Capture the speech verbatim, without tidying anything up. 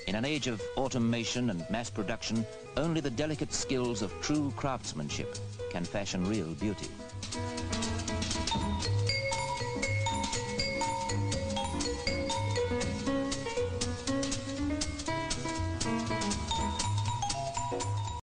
In an age of automation and mass production, only the delicate skills of true craftsmanship can fashion real beauty.